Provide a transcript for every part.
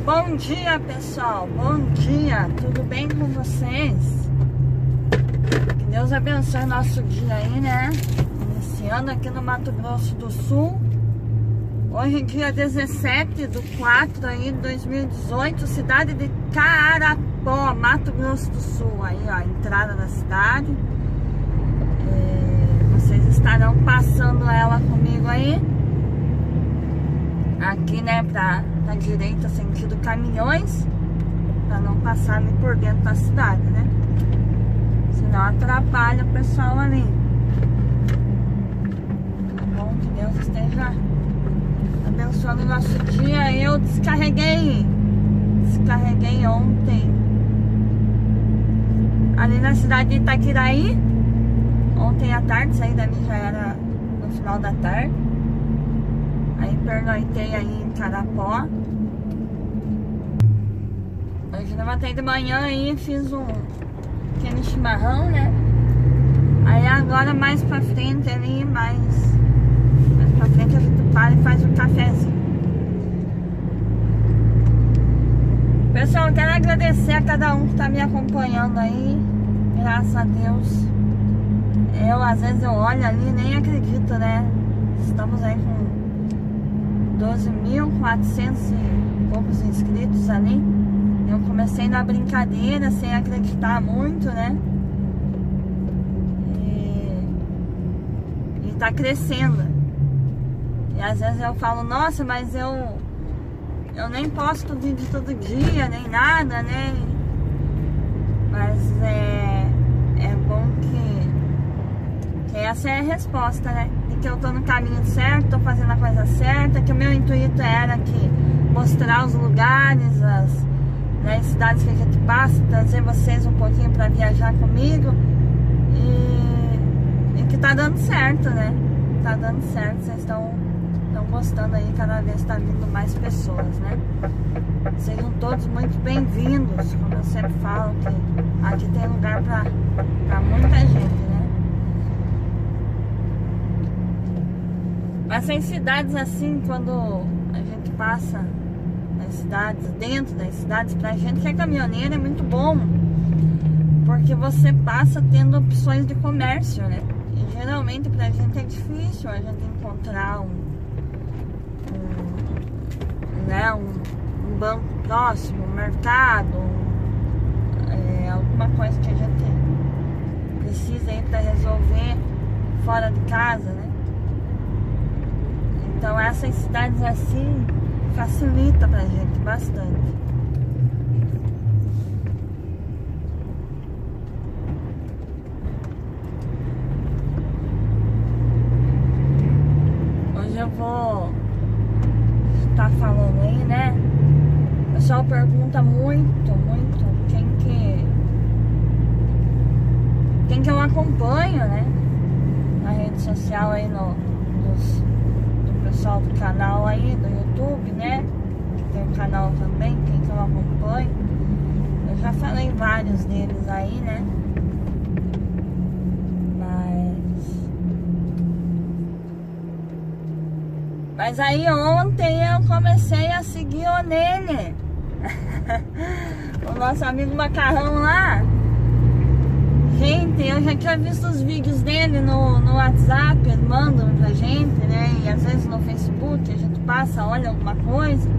Bom dia, pessoal, bom dia, tudo bem com vocês? Que Deus abençoe nosso dia aí, né? Iniciando aqui no Mato Grosso do Sul. Hoje, dia 17/4 aí de 2018, cidade de Carapó, Mato Grosso do Sul. Aí, ó, a entrada da cidade. Vocês estarão passando ela comigo aí. Aqui, né, pra direita, sentido caminhões, pra não passar ali por dentro da cidade, né? Senão atrapalha o pessoal ali. Tá bom? Que Deus esteja abençoando o nosso dia. Eu descarreguei ontem ali na cidade de Itaquiraí. Ontem à tarde, saí dali já era no final da tarde. Aí pernoitei aí em Carapó. Hoje levantei de manhã aí, fiz aquele chimarrão, né? Aí agora mais pra frente ali, mais pra frente a gente para e faz um cafezinho. Pessoal, quero agradecer a cada um que tá me acompanhando aí. Graças a Deus. Às vezes eu olho ali e nem acredito, né? Estamos aí com 12.400 e poucos inscritos ali. Eu comecei na brincadeira, sem acreditar muito, né? E tá crescendo. E às vezes eu falo, nossa, mas eu nem posto vídeo todo dia, nem nada, né? Mas é bom que essa é a resposta, né? De que eu tô no caminho certo, tô fazendo a coisa certa, que o meu intuito era que mostrar os lugares, as cidades que a gente passa, trazer vocês um pouquinho pra viajar comigo e que tá dando certo, né? Tá dando certo, vocês estão gostando aí, cada vez tá vindo mais pessoas, né? Sejam todos muito bem-vindos, como eu sempre falo, que aqui tem lugar pra muita gente, né? Mas em cidades assim, quando a gente passa nas cidades, dentro das cidades, pra gente que é caminhoneiro é muito bom, porque você passa tendo opções de comércio, né? E geralmente pra gente é difícil a gente encontrar um banco próximo, um mercado, alguma coisa que a gente precisa aí pra resolver fora de casa, né? Então essas cidades assim facilita pra gente bastante. Hoje eu vou estar falando aí, né? O pessoal pergunta muito quem que eu acompanho, né? Na rede social aí do pessoal do canal aí, do YouTube, né? Que tem um canal também, quem que eu acompanho. Eu já falei vários deles aí, né? Mas aí ontem eu comecei a seguir o Nene. O nosso amigo Macarrão lá. Gente, eu já tinha visto os vídeos dele no WhatsApp, eles mandam pra gente, né? E às vezes no Facebook a gente passa, olha alguma coisa.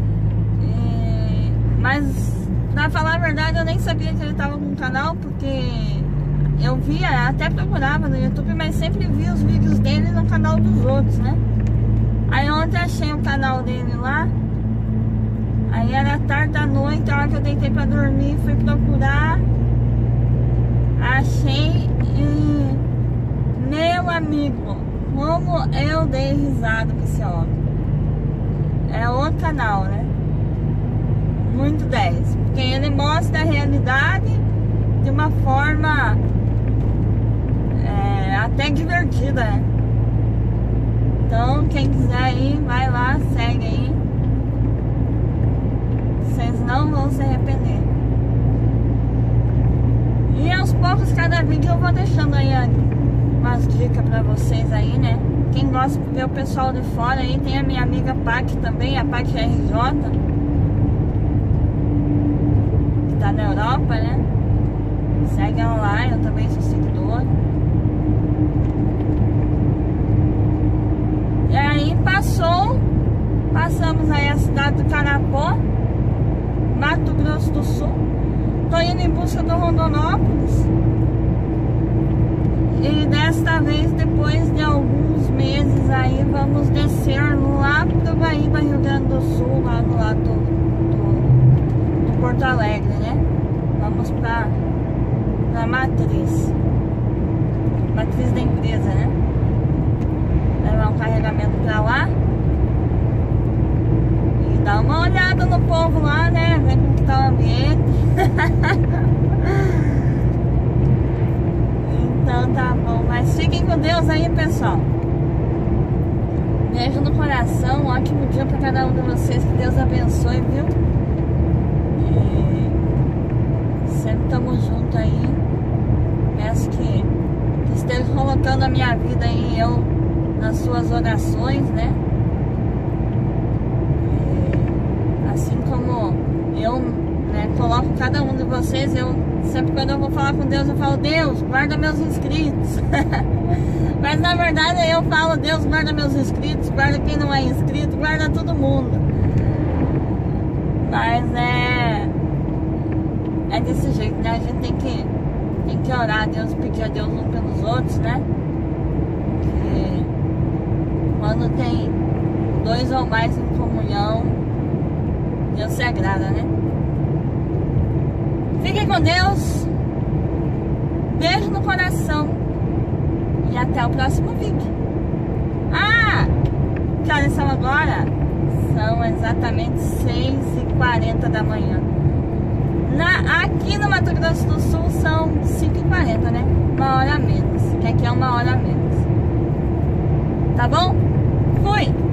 Mas, pra falar a verdade, eu nem sabia que ele tava com um canal, porque eu via, até procurava no YouTube, mas sempre via os vídeos dele no canal dos outros, né? Aí ontem achei o canal dele lá. Aí era tarde da noite, a hora que eu deitei pra dormir, fui procurar. Achei e, meu amigo, como eu dei risada com esse homem. É outro canal, né? Muito 10. Porque ele mostra a realidade de uma forma até divertida, né? Então, quem quiser ir, vai lá, segue aí. Vocês não vão se arrepender. E aos poucos, cada vídeo eu vou deixando aí umas dicas pra vocês aí, né? Quem gosta de ver o pessoal de fora aí, tem a minha amiga Paty também, a Paty RJ. tá na Europa, né? Segue lá, eu também sou seguidora. E aí passamos aí a cidade do Carapó, Mato Grosso do Sul. Tô indo em busca do Rondonópolis. E desta vez, depois de alguns meses aí, vamos descer lá pro Guaíba, Rio Grande do Sul, lá do lado do Porto Alegre, né? Vamos pra matriz da empresa, né? Levar um carregamento pra lá e dar uma olhada no povo lá, né? Ver como que tá o ambiente. Então tá bom, mas fiquem com Deus aí, pessoal. Beijo no coração, ótimo dia pra cada um de vocês, que Deus abençoe, viu? E sempre tamo junto aí. Peço que esteja colocando a minha vida e eu nas suas orações, né? E assim como eu, né, coloco cada um de vocês, eu sempre quando eu vou falar com Deus, eu falo: Deus, guarda meus inscritos. Mas na verdade eu falo: Deus, guarda meus inscritos, guarda quem não é inscrito, guarda todo mundo. Mas é desse jeito, né? A gente tem que orar a Deus, pedir a Deus uns pelos outros, né? Porque quando tem dois ou mais em comunhão, Deus se agrada, né? Fiquem com Deus. Beijo no coração. E até o próximo vídeo. Que horas são agora? São exatamente 6h40 da manhã. Aqui no Mato Grosso do Sul são 5h40, né? 1 hora a menos. Que aqui é 1 hora a menos. Tá bom? Fui!